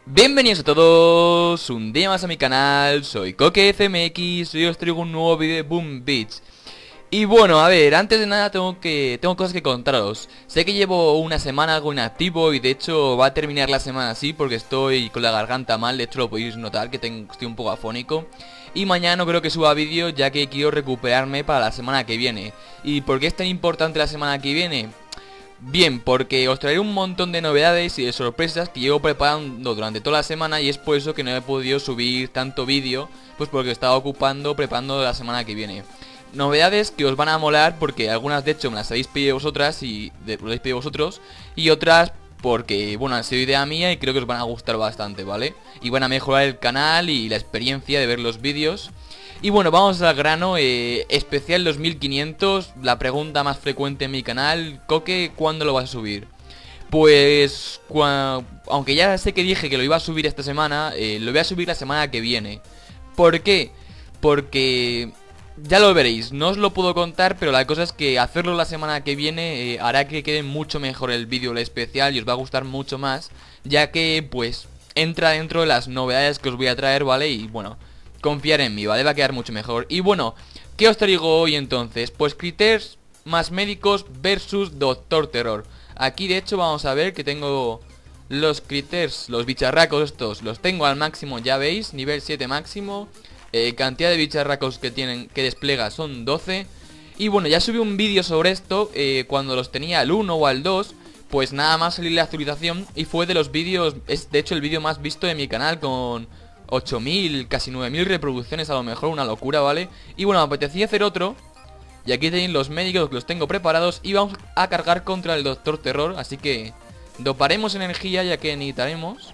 Bienvenidos a todos, un día más a mi canal, soy CoqueFMX y hoy os traigo un nuevo vídeo de Boom Beach. Y bueno, a ver, antes de nada tengo cosas que contaros. Sé que llevo una semana algo inactivo y de hecho va a terminar la semana así porque estoy con la garganta mal, de hecho lo podéis notar que estoy un poco afónico. Y mañana no creo que suba vídeo ya que quiero recuperarme para la semana que viene. ¿Y por qué es tan importante la semana que viene? Bien, porque os traeré un montón de novedades y de sorpresas que llevo preparando durante toda la semana y es por eso que no he podido subir tanto vídeo, pues porque estaba preparando la semana que viene. Novedades que os van a molar porque algunas de hecho me las habéis pedido vosotras y lo habéis pedido vosotros y otras porque, bueno, han sido idea mía y creo que os van a gustar bastante, ¿vale? Y van a mejorar el canal y la experiencia de ver los vídeos. Y bueno, vamos al grano, especial 2500, la pregunta más frecuente en mi canal, Coque, ¿cuándo lo vas a subir? Pues, aunque ya sé que dije que lo iba a subir esta semana, lo voy a subir la semana que viene. ¿Por qué? Porque ya lo veréis, no os lo puedo contar, pero la cosa es que hacerlo la semana que viene hará que quede mucho mejor el vídeo, el especial, y os va a gustar mucho más, ya que, pues, entra dentro de las novedades que os voy a traer, ¿vale? Y bueno, confiar en mí, ¿vale? Va a quedar mucho mejor. Y bueno, ¿qué os traigo hoy entonces? Pues Critters más médicos versus Doctor Terror. Aquí de hecho vamos a ver que tengo los Critters, los bicharracos estos, los tengo al máximo, ya veis, nivel 7 máximo. Cantidad de bicharracos que despliega son 12. Y bueno, ya subí un vídeo sobre esto cuando los tenía al 1 o al 2. Pues nada más salir la actualización y fue de los vídeos, es de hecho el vídeo más visto de mi canal con 8000, casi 9000 reproducciones a lo mejor, una locura, ¿vale? Y bueno, me apetecía hacer otro. Y aquí tenéis los médicos que los tengo preparados y vamos a cargar contra el Doctor Terror. Así que doparemos energía ya que necesitaremos.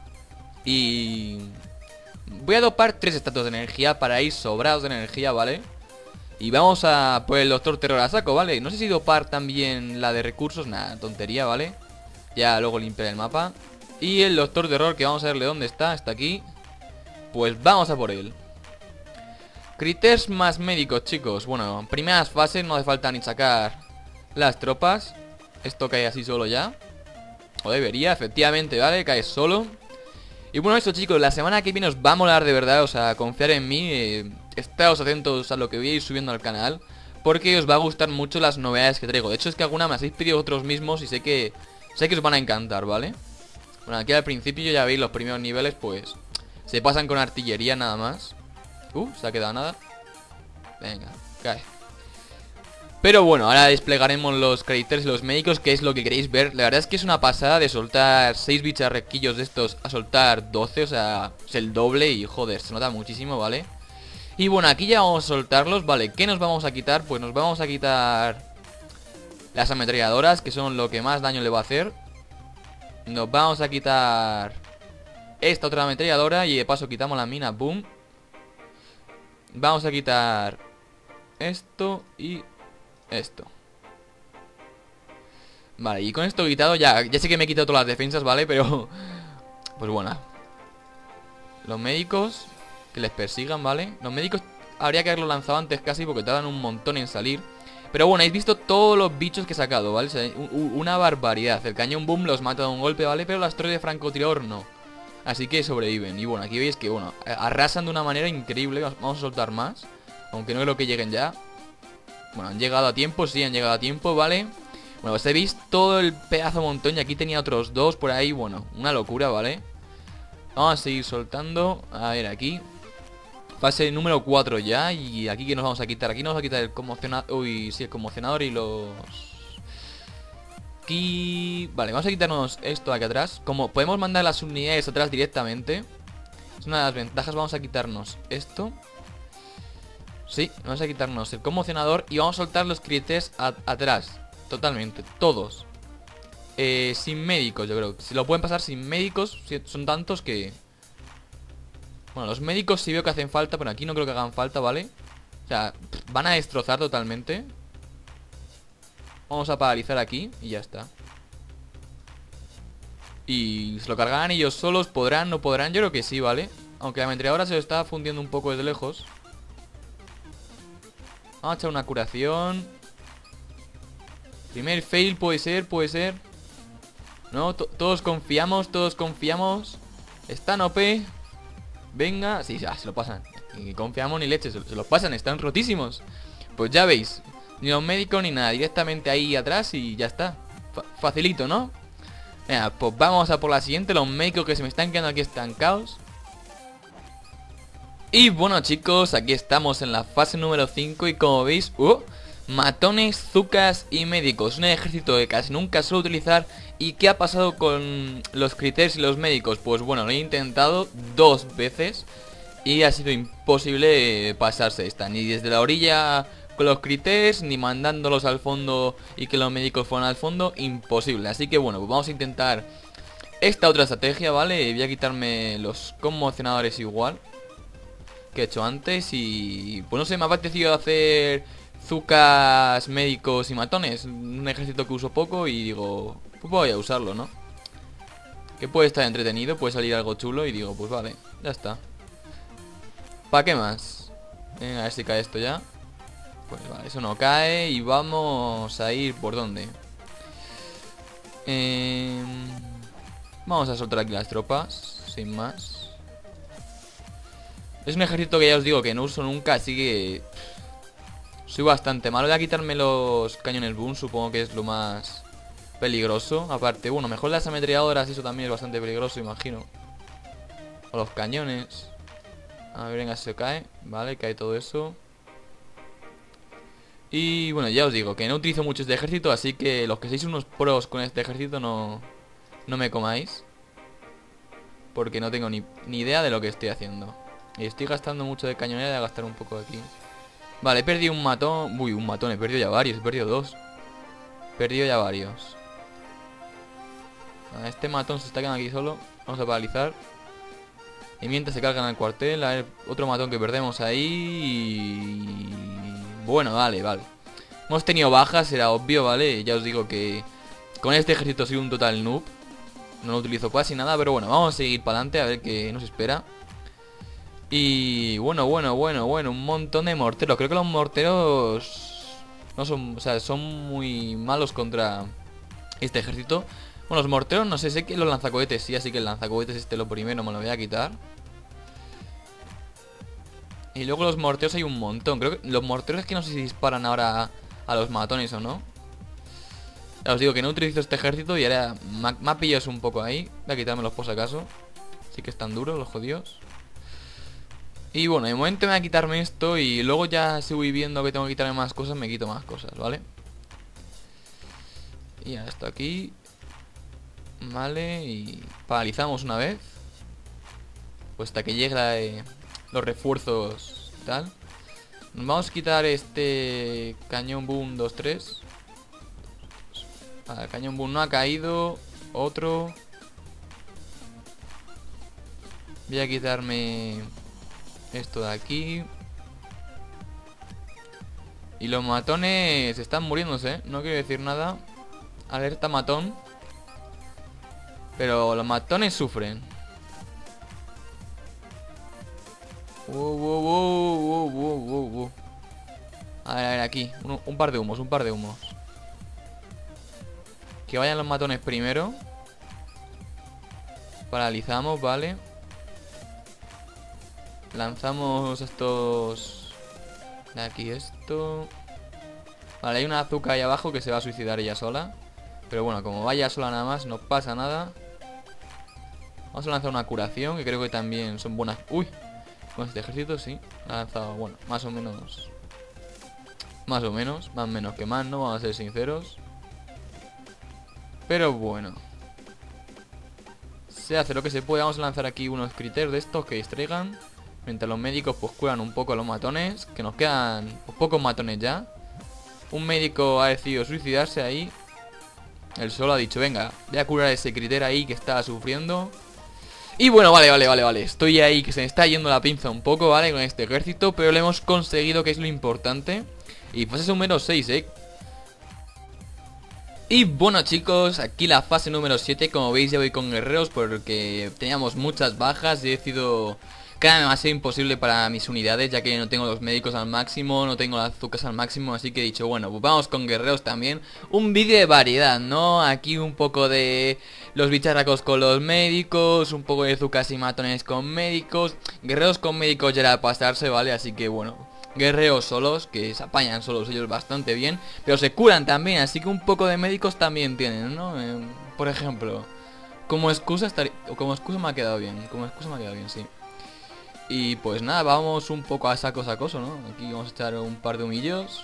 Y voy a dopar 3 estatuas de energía para ir sobrados de energía, ¿vale? Y vamos a por el Doctor Terror a saco, ¿vale? No sé si dopar también la de recursos, nada, tontería, ¿vale? Ya luego limpiar el mapa. Y el Doctor Terror, que vamos a verle dónde está aquí. Pues vamos a por él. Critters más médicos, chicos. Bueno, primeras fases, no hace falta ni sacar las tropas. Esto cae así solo ya. O debería, efectivamente, ¿vale? Cae solo. Y bueno, eso, chicos, la semana que viene os va a molar de verdad. O sea, confiar en mí. Estaos atentos a lo que voy a ir subiendo al canal, porque os va a gustar mucho las novedades que traigo. De hecho, es que alguna me habéis pedido vosotros mismos y sé que os van a encantar, ¿vale? Bueno, aquí al principio ya veis los primeros niveles, pues se pasan con artillería nada más. Se ha quedado nada. Venga, cae. Pero bueno, ahora desplegaremos los Critters y los médicos, que es lo que queréis ver. La verdad es que es una pasada de soltar 6 bicharrequillos de estos a soltar 12, o sea, es el doble y joder, se nota muchísimo, ¿vale? Y bueno, aquí ya vamos a soltarlos, ¿vale? ¿Qué nos vamos a quitar? Pues nos vamos a quitar las ametralladoras, que son lo que más daño le va a hacer. Nos vamos a quitar esta otra ametralladora y de paso quitamos la mina, boom. Vamos a quitar esto y esto. Vale, y con esto quitado ya sé que me he quitado todas las defensas, ¿vale? Pero pues bueno, los médicos que les persigan, ¿vale? Los médicos habría que haberlo lanzado antes casi porque tardan un montón en salir. Pero bueno, habéis visto todos los bichos que he sacado, ¿vale? O sea, una barbaridad. El cañón boom los mata de un golpe, ¿vale? Pero las torres de francotirador no. Así que sobreviven. Y bueno, aquí veis que, bueno, arrasan de una manera increíble. Vamos a soltar más, aunque no creo que lleguen ya. Bueno, han llegado a tiempo, sí, han llegado a tiempo, ¿vale? Bueno, pues veis todo el pedazo montón. Y aquí tenía otros dos por ahí, bueno, una locura, ¿vale? Vamos a seguir soltando. A ver, aquí fase número 4 ya. Y aquí que nos vamos a quitar. Aquí nos vamos a quitar el conmocionador. Uy, sí, el conmocionador y los... Aquí... Vale, vamos a quitarnos esto de aquí atrás. Como podemos mandar las unidades atrás directamente, es una de las ventajas. Vamos a quitarnos esto. Sí, vamos a quitarnos el conmocionador y vamos a soltar los Critters atrás. Totalmente, todos. Sin médicos, yo creo. Si lo pueden pasar sin médicos, son tantos que... Bueno, los médicos sí veo que hacen falta, pero aquí no creo que hagan falta, ¿vale? O sea, van a destrozar totalmente. Vamos a paralizar aquí y ya está. Y se lo cargarán ellos solos, podrán, no podrán, yo creo que sí, ¿vale? Aunque la ametralladora se lo está fundiendo un poco desde lejos. Vamos a echar una curación. Primer fail, puede ser. No, todos confiamos. Están OP. Venga, sí, ya, se lo pasan. Y confiamos ni leche, se los pasan, están rotísimos. Pues ya veis, ni los médicos ni nada, directamente ahí atrás y ya está. Facilito, ¿no? Venga, pues vamos a por la siguiente, los médicos que se me están quedando aquí estancados. Y bueno chicos, aquí estamos en la fase número 5 y como veis, matones, zucas y médicos. Un ejército que casi nunca suelo utilizar. ¿Y qué ha pasado con los critters y los médicos? Pues bueno, lo he intentado 2 veces y ha sido imposible pasarse esta. Ni desde la orilla con los critters, ni mandándolos al fondo y que los médicos fueran al fondo. Imposible, así que bueno, pues vamos a intentar esta otra estrategia, ¿vale? Voy a quitarme los conmocionadores igual que he hecho antes y pues no sé, me ha parecido hacer zucas, médicos y matones. Un ejército que uso poco y digo, pues voy a usarlo, ¿no? Que puede estar entretenido, puede salir algo chulo y digo, pues vale, ya está. ¿Para qué más? Venga, a ver si cae esto ya. Pues vale, eso no cae y vamos a ir por dónde. Vamos a soltar aquí las tropas, sin más. Es un ejército que ya os digo que no uso nunca, así que soy bastante malo. Voy a quitarme los cañones boom, supongo que es lo más peligroso. Aparte, bueno, mejor las ametralladoras, eso también es bastante peligroso, imagino. O los cañones. A ver, venga, se cae. Vale, cae todo eso. Y bueno, ya os digo que no utilizo mucho este ejército, así que los que seáis unos pros con este ejército no me comáis. Porque no tengo ni idea de lo que estoy haciendo. Y estoy gastando mucho de cañonera, voy a gastar un poco de aquí. Vale, he perdido un matón. Uy, un matón, he perdido ya varios, he perdido 2. He perdido ya varios. Este matón se está quedando aquí solo. Vamos a paralizar. Y mientras se cargan al cuartel, a ver, otro matón que perdemos ahí. Bueno, vale. Hemos tenido bajas, era obvio, ¿vale? Ya os digo que con este ejército soy un total noob. No lo utilizo casi nada, pero bueno, vamos a seguir para adelante a ver qué nos espera. Y bueno, un montón de morteros. Creo que los morteros no son, o sea, son muy malos contra este ejército. Bueno, los morteros no sé que los lanzacohetes sí, así que el lanzacohetes este lo primero me lo voy a quitar. Y luego los morteros hay un montón. Creo que los morteros es que no sé si disparan ahora a los matones o no. Ya os digo que no utilizo este ejército y ahora me ha pillado un poco ahí. Voy a quitármelos por si acaso. Sí que están duros los jodidos. Y bueno, de momento me voy a quitarme esto y luego ya si voy viendo que tengo que quitarme más cosas, me quito más cosas, ¿vale? Y ya esto aquí. Vale, y paralizamos una vez. Pues hasta que llegue los refuerzos y tal. Nos vamos a quitar este cañón boom 2-3. Vale, el cañón boom no ha caído. Otro. Voy a quitarme esto de aquí. Y los matones están muriéndose, ¿eh? No quiero decir nada. Alerta matón. Pero los matones sufren. A ver, aquí. Un par de humos, Que vayan los matones primero. Paralizamos, vale. Lanzamos estos de aquí, esto. Vale, hay una azúcar ahí abajo que se va a suicidar ella sola. Pero bueno, como vaya sola nada más, no pasa nada. Vamos a lanzar una curación, que creo que también son buenas. Uy, con este ejército sí. Ha lanzado, bueno, más o menos. Más menos que más, ¿no? Vamos a ser sinceros. Pero bueno, se hace lo que se puede. Vamos a lanzar aquí unos critters de estos que distraigan. Mientras los médicos pues curan un poco a los matones. Que nos quedan pues, pocos matones ya. Un médico ha decidido suicidarse ahí. Él solo ha dicho, venga, voy a curar a ese critter ahí que está sufriendo. Y bueno, vale. Estoy ahí que se me está yendo la pinza un poco, ¿vale? Con este ejército, pero lo hemos conseguido, que es lo importante. Y fase número 6, ¿eh? Y bueno chicos, aquí la fase número 7. Como veis ya voy con guerreros porque teníamos muchas bajas y he decidido Queda demasiado imposible para mis unidades, ya que no tengo los médicos al máximo, no tengo las azúcares al máximo, así que he dicho, bueno, pues vamos con guerreros también. Un vídeo de variedad, ¿no? Aquí un poco de los bicharracos con los médicos, un poco de zucas y matones con médicos. Guerreros con médicos ya era pasarse, ¿vale? Así que bueno, guerreros solos, que se apañan solos ellos bastante bien, pero se curan también, así que un poco de médicos también tienen, ¿no? Por ejemplo, como excusa como excusa me ha quedado bien, sí. Y pues nada, vamos un poco a sacoso, ¿no? Aquí vamos a echar un par de humillos.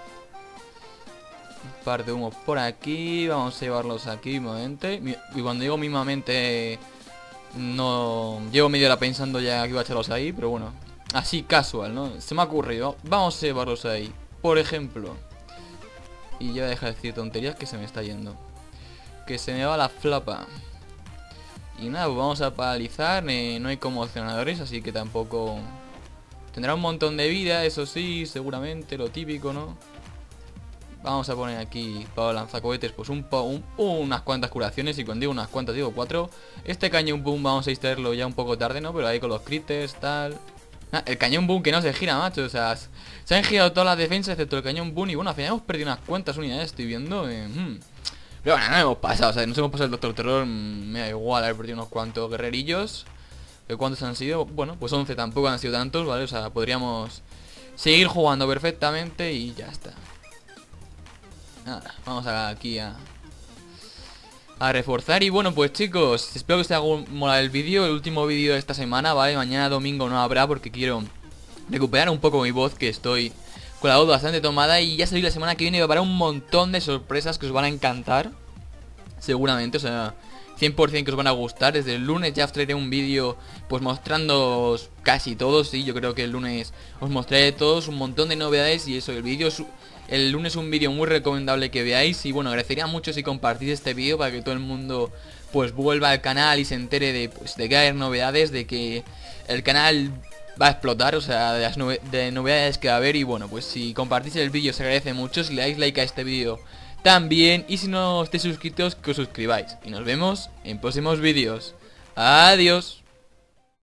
Un par de humos por aquí. Vamos a llevarlos aquí mismamente. Y cuando digo mismamente, no llevo media hora pensando ya que iba a echarlos ahí, pero bueno, así casual, ¿no? Se me ha ocurrido. Vamos a llevarlos ahí. Por ejemplo. Y ya voy a dejar de decir tonterías que se me está yendo. Que se me va la flapa. Y nada, pues vamos a paralizar, no hay conmocionadores, así que tampoco... Tendrá un montón de vida, eso sí, seguramente, lo típico, ¿no? Vamos a poner aquí para lanzacohetes pues unas cuantas curaciones, y cuando digo unas cuantas digo 4. Este cañón boom vamos a instalarlo ya un poco tarde, ¿no? Pero ahí con los critters, tal... el cañón boom que no se gira, macho, o sea... Se han girado todas las defensas excepto el cañón boom y bueno, al final hemos perdido unas cuantas unidades, estoy viendo... Pero bueno, no hemos pasado, o sea, nos hemos pasado el Doctor Terror, me da igual haber perdido unos cuantos guerrerillos. ¿Cuántos han sido? Bueno, pues 11 tampoco han sido tantos, ¿vale? O sea, podríamos seguir jugando perfectamente y ya está. Nada, vamos aquí a reforzar. Y bueno, pues chicos, espero que os haya molado el vídeo, el último vídeo de esta semana, ¿vale? Mañana domingo no habrá porque quiero recuperar un poco mi voz, que estoy con la voz bastante tomada, y ya sabéis, la semana que viene para un montón de sorpresas que os van a encantar. Seguramente, o sea, 100% que os van a gustar. Desde el lunes ya os traeré un vídeo pues mostrándoos casi todos, sí, yo creo que el lunes os mostraré todos un montón de novedades y eso, el lunes un vídeo muy recomendable que veáis. Y bueno, agradecería mucho si compartís este vídeo para que todo el mundo pues vuelva al canal y se entere de, pues, de que hay novedades, de que el canal va a explotar, o sea, de las novedades que va a haber. Y bueno, pues si compartís el vídeo se agradece mucho, si le dais like a este vídeo también, y si no estáis suscritos, que os suscribáis. Y nos vemos en próximos vídeos. Adiós.